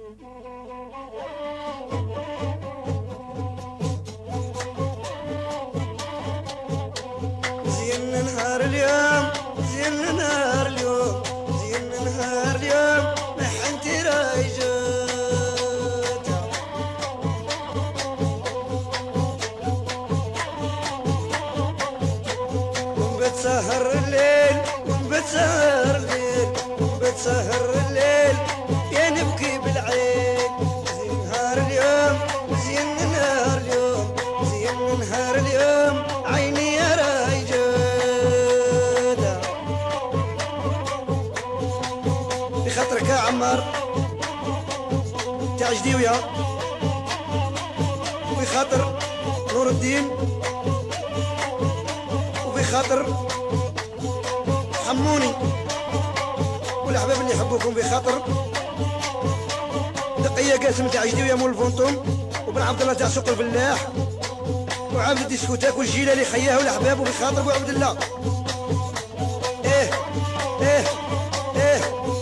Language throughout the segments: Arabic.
زين نهار اليوم زين نهار اليوم زين نهار اليوم ما حنتي راي جات وبتسهر الليل وبتسهر الليل وبتسهر الليل يا نبكي بالعين زين نهار اليوم زين نهار اليوم زين نهار اليوم عيني يا راي جادة بخاطرك يا عمار تاع جديوية وبخاطر نور الدين وبخاطر حموني والأحباب اللي يحبوكم بخاطر دقية قاسم تاع جديوية مول الفونتوم وبن عبد الله تاع سوق الفلاح وعابد الديسكوتاك والجيلاني خياه والأحباب وبخاطر بو عبد الله ايه ايه ايه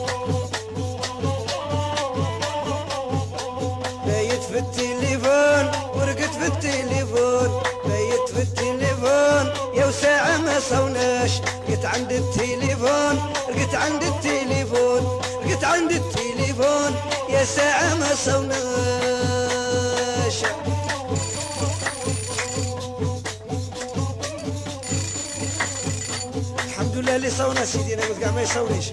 بايت في التليفون ورقت في التليفون بايت في التليفون يا وساعة ما صوناش رقت عند التليفون رقت عند التليفون رقت عند التليفون يا ساعة ما صوناش الحمد لله اللي صونا سيدي انا قلت كاع ما يصونيش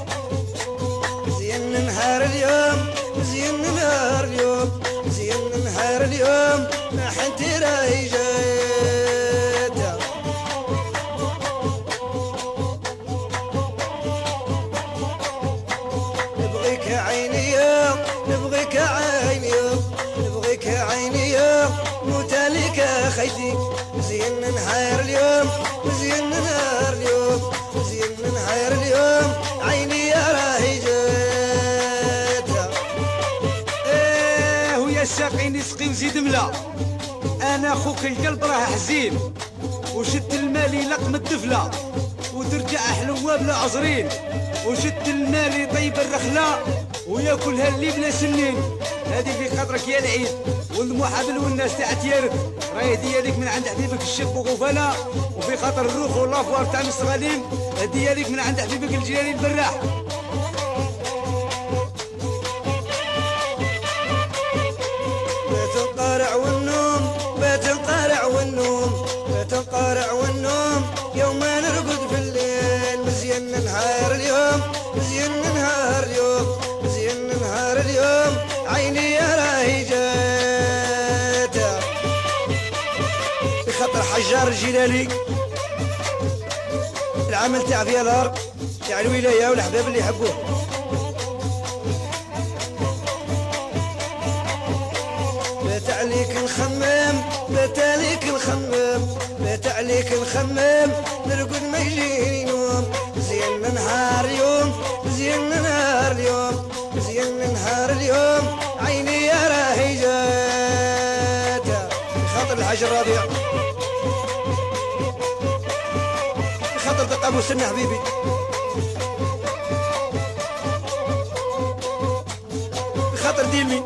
زين نهار اليوم زين نهار اليوم زين نهار اليوم ما حنتي راهي جاتا نبغيك يا عيني يا نبغيك يا عيني يا نبغيك يا عيني يا موتالك يا خيتي زين نهار اليوم زين نهار اليوم زين نهار اليوم عيني يا راهي جاتا ايه ويا الساقي نسقي وزيد ملا انا خوك القلب راه حزين وشدت المالي لقم الدفله وترجع حلوه بلا عزرين وشدت المالي طيب الرخله وياكلها اللي بلا سنين هذه في خاطرك يا العيد والمحابل والناس تاع تيارك راهي هديه ليك من عند حبيبك الشيخ بوغوفالا وفي خاطر الروح والافوار تاع مستغالين هديه ليك من عند حبيبك الجيراني البراح بات القارع والنوم بات القارع والنوم بات القارع والنوم يوم ما نرقد في الليل مزين نهار اليوم مزين نهار اليوم مزين نهار اليوم عيني يا راهي جاتا بخاطر حجار الجلالي العمل تاع فيالار تاع الولايه والاحباب اللي يحبوه بات عليك نخمم بات عليك نخمم بات عليك نخمم نرقد ما يجيني نوم زين نهار اليوم زين نهار اليوم زين نهار اليوم عيني يا راهي جاتا بخاطر الحاج الربيع بخاطر دق ابو سنه حبيبي بخاطر ديمي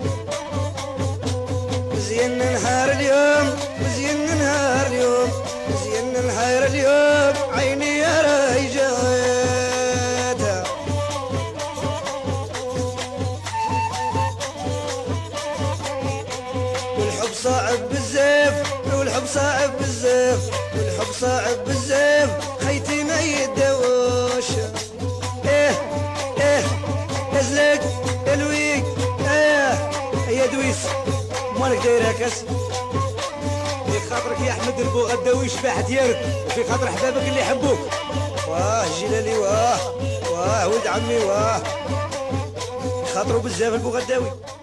زين نهار اليوم زين نهار اليوم زين نهار اليوم عيني يا راهي جاتا والحب صعب بزاف والحب صعب بزاف والحب صعب بزاف خيتي ما يداوش ايه ايه نزلك يا لويك ايه يا دويس مالك داير هكاس في خاطرك يا احمد البوغداوي شباح ديالك وفي خاطر احبابك اللي يحبوك واه جلالي واه ولد عمي واه خاطروا بزاف البوغداوي